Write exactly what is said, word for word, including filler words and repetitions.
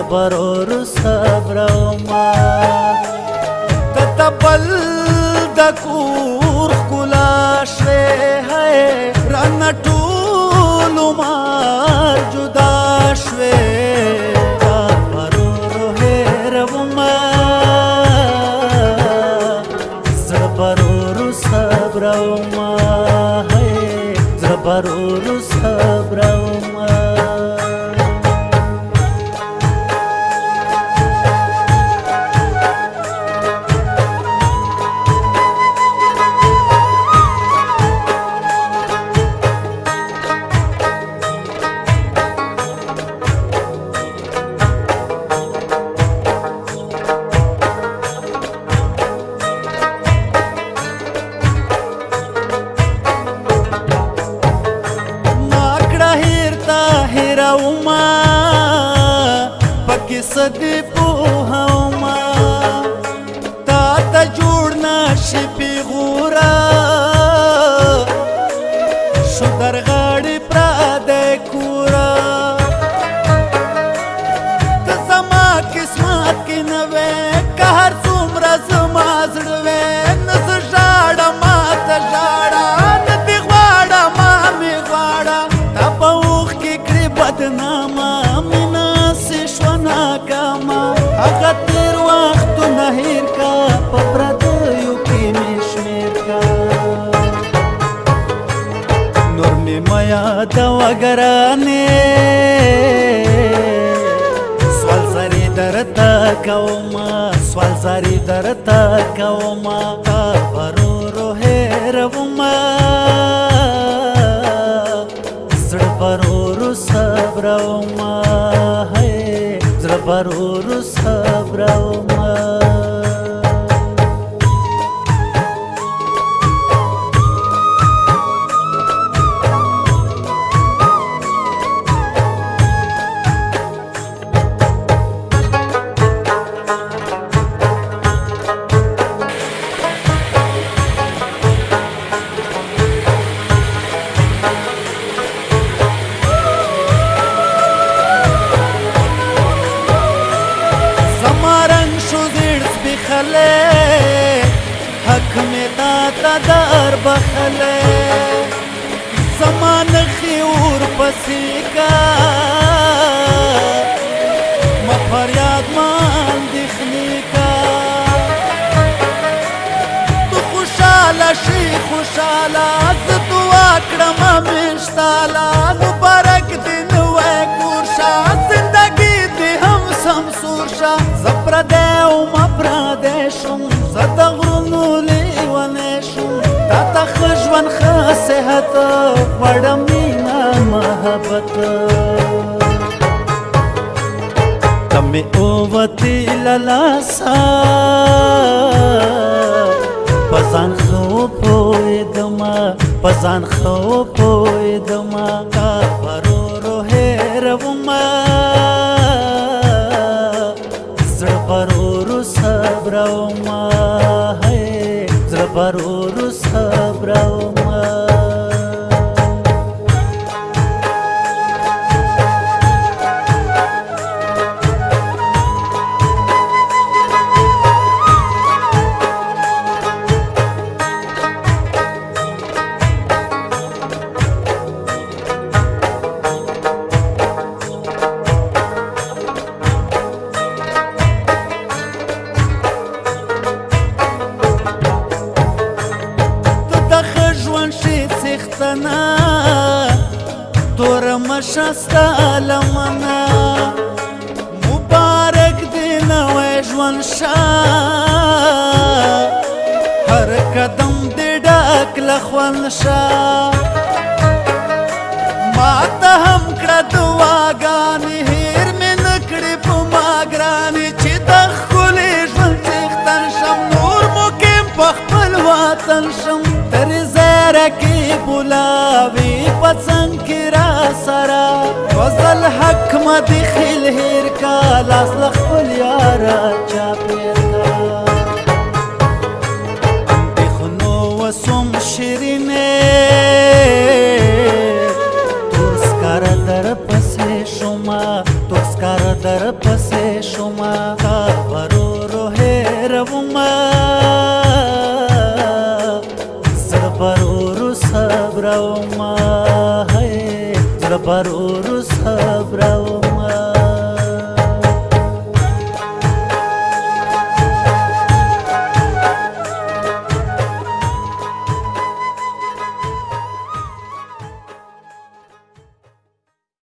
برور صبروما تتبل د کور ښکلا شوې هی رانه ټول عمر جدا شوې تا برورو هېرومه زړه برورو صبرومه هی زړه برورو صبرومه صدی پوهوما تا ته جوړ نشي پیغوره شو در غاړې پردی کوره ته زما قسمت کې نه وې که هر څومره زما زړه وې نه زه ژاړه ما ته ژاړه نه دې غواړه ما مې غواړه تا په اوښ کې کړې بدنامه هغه تیر وختونه هېر کا په پردیو کې مې شمېر کا نور مې مه یادوه ګرانې سوال زارې درته کومه سوال زارې درته کومه تا برورو هېرومه زړه برورو صبرومه زړه برورو صبرومه حق می تا در بخله زمان خیور پسی کا ما فریاد مان دخنی کا تو خوشاله شي خوشاله زه دعا کړم مشتاله مبارک دې نوی کور شه زندګي دې هم سمسور شه زه پردی ومه پردی شم زه د غرونو لیونی شم تا ته ښه ژوند ښه صحت غواړم مینه محبت ته مې اووتې له لاسه په ځان ښه وپوهېدمه په ځان ښه وپوهېدمه تا برورو هېرومه زړه برورو صبرومه هی زړه برورو صبرومه تور مشسته لمنه مبارک دی نوی ژوند شه هر قدم دی ډک له خوند شه ما ته هم کړه دعاګانې هېر مې نه کړې په ما ګرانې چې د ښکلي ژوند څښتن شم نور مقیم په خپل وطن شم ترې زیره کې بولاوي په څنګ کې را سره فضل حق ما دې خیل هېر کا لاس له خپل یاره چاپېر کا اندېښنو وسوم شیرینې تور سکاره در پسې شومه تور سکاره در پسې زړه پر اور صبر او